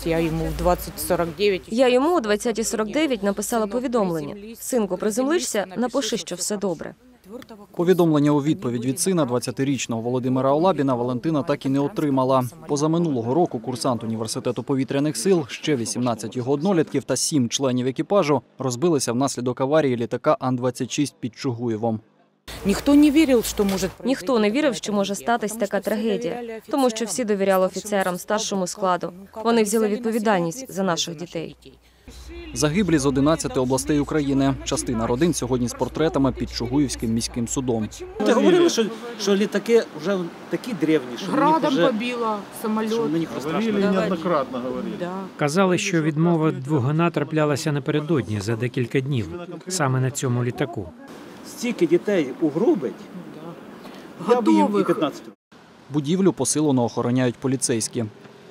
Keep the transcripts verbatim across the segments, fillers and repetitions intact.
Я йому в двадцять сорок дев'ять. Я йому о двадцятій сорок дев'ять написала повідомлення. Синку, приземлишся, напиши, що все добре. Повідомлення у відповідь від сина двадцятирічного Володимира Олабіна Валентина так і не отримала. Позаминулого року курсант університету повітряних сил, ще вісімнадцять його однолітків та сім членів екіпажу розбилися внаслідок аварії літака Ан двадцять шість під Чугуєвом. Ніхто не вірив, що може Ніхто не вірив, що може статись така трагедія, тому що всі довіряли офіцерам, старшому складу. Вони взяли відповідальність за наших дітей. Загиблі з одинадцяти областей України. Частина родин сьогодні з портретами під Чугуївським міським судом. Ти говорили, що, що літаки вже такі древні, що градом вже, побило самоліт. що мені страшно. неоднократно говорили. Да. Казали, що відмова двигуна траплялася напередодні за декілька днів, саме на цьому літаку. Стільки дітей угробить, я б їм і Готових. п'ятнадцять. Будівлю посилено охороняють поліцейські.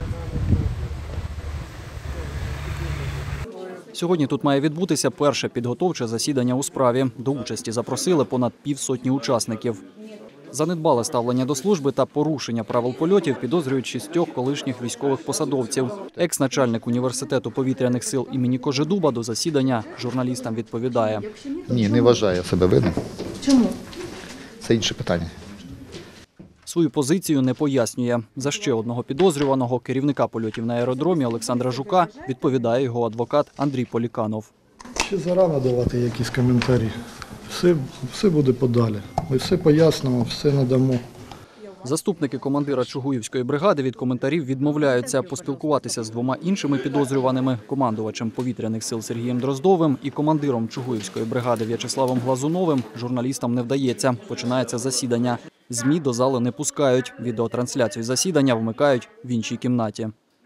Сьогодні тут має відбутися перше підготовче засідання у справі. До участі запросили понад півсотні учасників. За недбале ставлення до служби та порушення правил польотів підозрюють шістьох колишніх військових посадовців. Екс-начальник університету повітряних сил імені Кожедуба до засідання журналістам відповідає. Ні, не вважаю себе винним. Чому? Це інше питання. Свою позицію не пояснює. За ще одного підозрюваного, керівника польотів на аеродромі Олександра Жука, відповідає його адвокат Андрій Поліканов. Ще зарано давати якісь коментарі. Все, все буде подалі. Ми все пояснимо, все надамо. Заступники командира Чугуївської бригади від коментарів відмовляються. Поспілкуватися з двома іншими підозрюваними – командувачем повітряних сил Сергієм Дроздовим і командиром Чугуївської бригади В'ячеславом Глазуновим – журналістам не вдається. Починається засідання. ЗМІ до зали не пускають. Відеотрансляцію засідання вмикають в іншій кімнаті.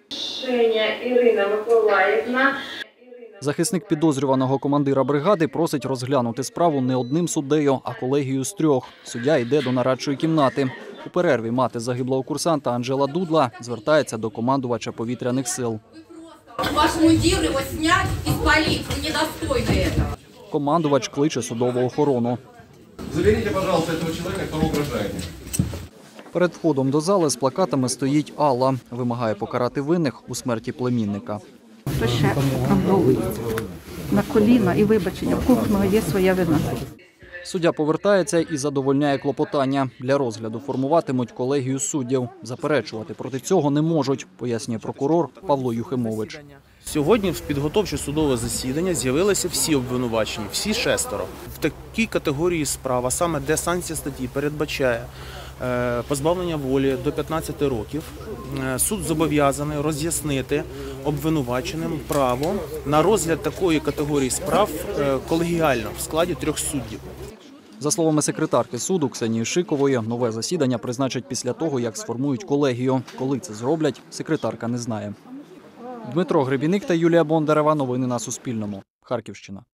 Ірина Миколаївна. Захисник підозрюваного командира бригади просить розглянути справу не одним суддею, а колегією з трьох. Суддя йде до нарадчої кімнати. У перерві мати загиблого курсанта Анжела Дудла звертається до командувача повітряних сил. Ваш мундир його снять і спалити, ви недостойні цього. Командувач кличе судову охорону. Заберіть, будь ласка, цього чоловіка, хто угрожає. Перед входом до зали з плакатами стоїть Алла. Вимагає покарати винних у смерті племінника. Ще обновлюється на коліна і вибачення. В кожного є своя вина. Суддя повертається і задовольняє клопотання. Для розгляду формуватимуть колегію суддів. Заперечувати проти цього не можуть, пояснює прокурор Павло Юхимович. Сьогодні в підготовче судове засідання з'явилися всі обвинувачені, всі шестеро. В такій категорії справа, саме де санкція статті передбачає позбавлення волі до п'ятнадцяти років, суд зобов'язаний роз'яснити обвинуваченим право на розгляд такої категорії справ колегіально в складі трьох суддів. За словами секретарки суду Ксенії Шикової, нове засідання призначать після того, як сформують колегію. Коли це зроблять, секретарка не знає. Дмитро Гребіник та Юлія Бондарева. Новини на Суспільному. Харківщина.